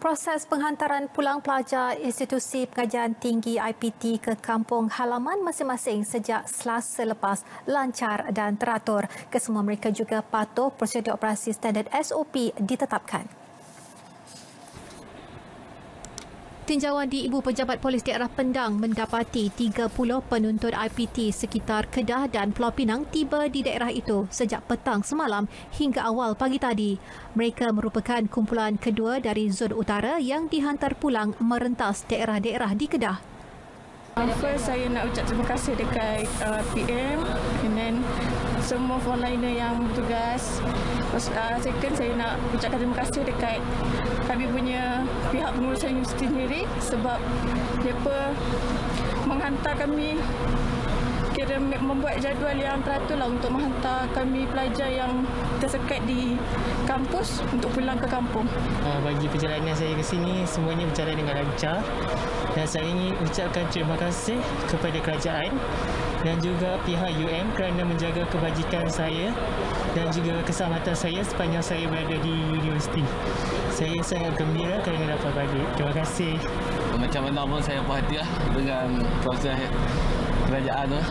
Proses penghantaran pulang pelajar institusi pengajian tinggi IPT ke kampung halaman masing-masing sejak Selasa lepas lancar dan teratur. Kesemua mereka juga patuh prosedur operasi standard SOP ditetapkan. Tinjauan di Ibu Pejabat Polis Daerah Pendang mendapati 30 penuntut IPT sekitar Kedah dan Pulau Pinang tiba di daerah itu sejak petang semalam hingga awal pagi tadi. Mereka merupakan kumpulan kedua dari zon utara yang dihantar pulang merentas daerah-daerah di Kedah. First, saya nak ucap terima kasih dekat PM and then semua frontliner yang bertugas. Second, saya nak ucapkan terima kasih dekat kami punya pihak pengurusan universiti sendiri sebab mereka menghantar kami, kira membuat jadual yang teratur lah untuk menghantar kami pelajar yang tersekat di kampus untuk pulang ke kampung. Bagi perjalanan saya ke sini, semuanya berjalan dengan lancar dan saya ingin ucapkan terima kasih kepada kerajaan dan juga pihak UM kerana menjaga kebajikan saya dan juga keselamatan saya sepanjang saya berada di universiti. Saya sangat gembira kerana dapat balik. Terima kasih. Macam mana pun saya perhatilah dengan proses kerajaan tu.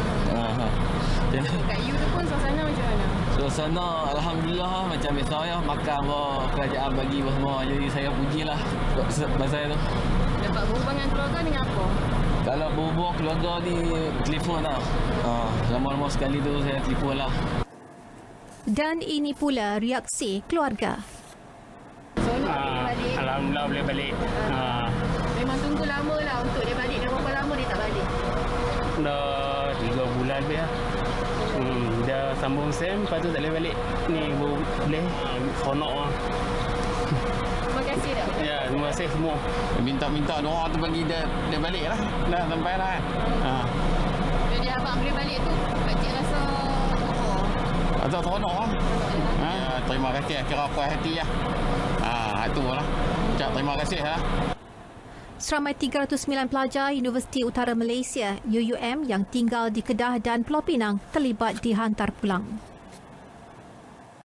Kat you tu pun suasana macam mana? Suasana Alhamdulillah macam biasa ya. Makan apa kerajaan bagi semua. Jadi saya pujilah pasal tu. Dapat berhubung dengan keluarga dengan apa? Kalau berhubung keluarga ni telefon lah. Lama-lama sekali tu saya telefon lah. Dan ini pula reaksi keluarga. Alhamdulillah boleh balik. Memang tunggu lama lah untuk dia balik. Dah berapa lama dia tak balik? Dah 3 bulan lebih lah. Dah sambung SEM, lepas tu tak boleh balik. Ni boleh seronok lah. Terima kasih dah. Ya, terima kasih semua. Minta doa tu bagi dia balik lah. Dah sampai lah kan. Jadi abang boleh balik tu, pakcik rasa apa? Rasa seronok lah. Terima kasih. Kira puas hati lah. Itu lah. Ucap terima kasih lah. Seramai 309 pelajar Universiti Utara Malaysia UUM yang tinggal di Kedah dan Pulau Pinang terlibat dihantar pulang.